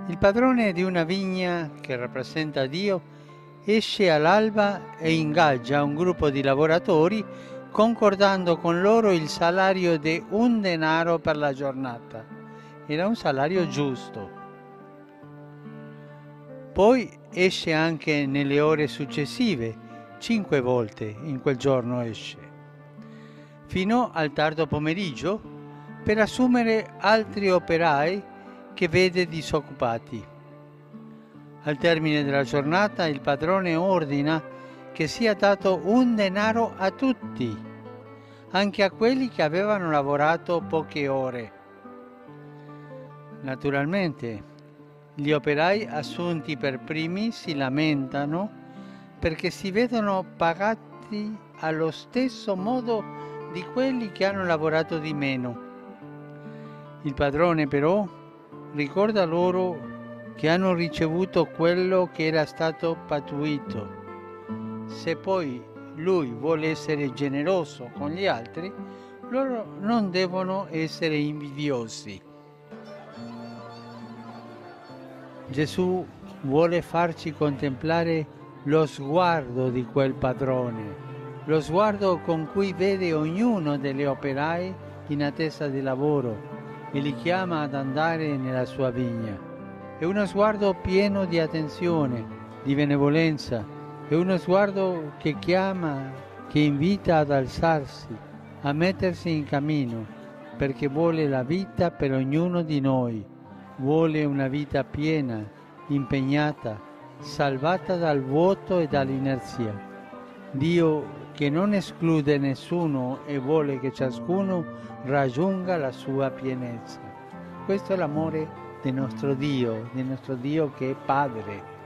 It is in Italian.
Il padrone di una vigna, che rappresenta Dio, esce all'alba e ingaggia un gruppo di lavoratori concordando con loro il salario di un denaro per la giornata. Era un salario giusto. Poi esce anche nelle ore successive, 5 volte in quel giorno esce, fino al tardo pomeriggio per assumere altri operai che vede disoccupati. Al termine della giornata il padrone ordina che sia dato un denaro a tutti, anche a quelli che avevano lavorato poche ore. Naturalmente, gli operai assunti per primi si lamentano perché si vedono pagati allo stesso modo di quelli che hanno lavorato di meno. Il padrone però ricorda loro che hanno ricevuto quello che era stato pattuito. Se poi lui vuole essere generoso con gli altri, loro non devono essere invidiosi. Gesù vuole farci contemplare lo sguardo di quel padrone, lo sguardo con cui vede ognuno degli operai in attesa di lavoro e li chiama ad andare nella sua vigna. È uno sguardo pieno di attenzione, di benevolenza, è uno sguardo che chiama, che invita ad alzarsi, a mettersi in cammino, perché vuole la vita per ognuno di noi, vuole una vita piena, impegnata, salvata dal vuoto e dall'inerzia. Dio che non esclude nessuno e vuole che ciascuno raggiunga la sua pienezza. Questo è l'amore del nostro Dio che è Padre.